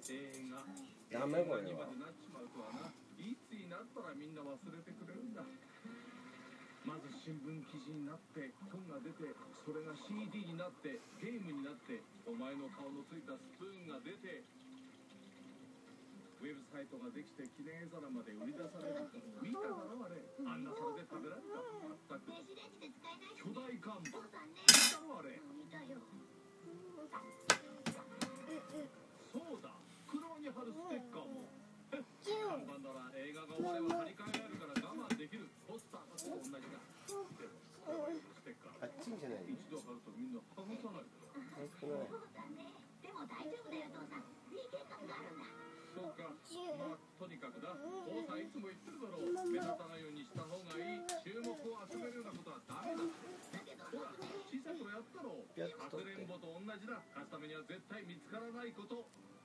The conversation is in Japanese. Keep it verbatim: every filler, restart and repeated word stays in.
映画ダメこれは。 にまでなっちまうとはな。いつになったらみんな忘れてくれるんだ。まず新聞記事になって本が出て、それが シーディー になってゲームになって、お前の顔のついたスプーンが出て、ウェブサイトができて記念皿まで売り出される。見ただろあれ。あんな皿で食べられるか。まったく巨大看板見たろあれ。そうだ、車に貼るステッカーも。看板なら映画が終われば張り替えられるから我慢できる。ポスターと同じだ。でもステッカーあっちんじゃない。 一度貼るとみんな剥がさないから。 そうだね。でも大丈夫だよ父さん。いい計画があるんだ。 そうか。まあとにかくだ。父さんいつも言ってるだろう。目立たないようにした方がいい。注目を集めるようなことはダメだ。ほら、小さい頃やったろう。かくれんぼと同じだ。勝つためには絶対見つからないこと。